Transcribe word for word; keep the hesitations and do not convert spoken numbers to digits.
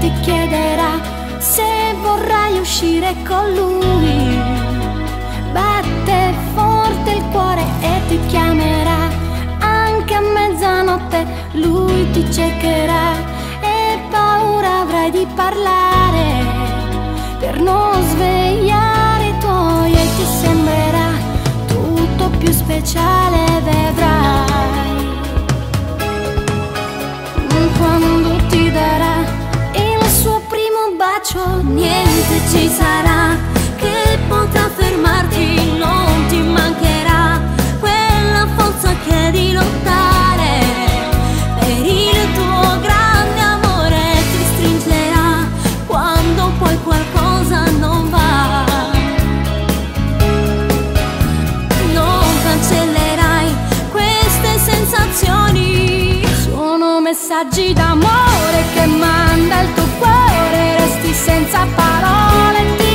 ti chiederà se vorrai uscire con lui. Batte forte il cuore e ti chiamerà, anche a mezzanotte lui ti cercherà. E paura avrai di parlare per non svegliare i tuoi, e ti sembrerà tutto più speciale, vedrai. Quando ti darà il suo primo bacio, niente ci sarà che potrà fermarti, non ti mancherà quella forza che di lottare per il tuo grande amore, ti stringerà quando poi qualcosa non va. Non cancellerai queste sensazioni, sono messaggi d'amore che manda il tuo cuore, resti senza parole, ti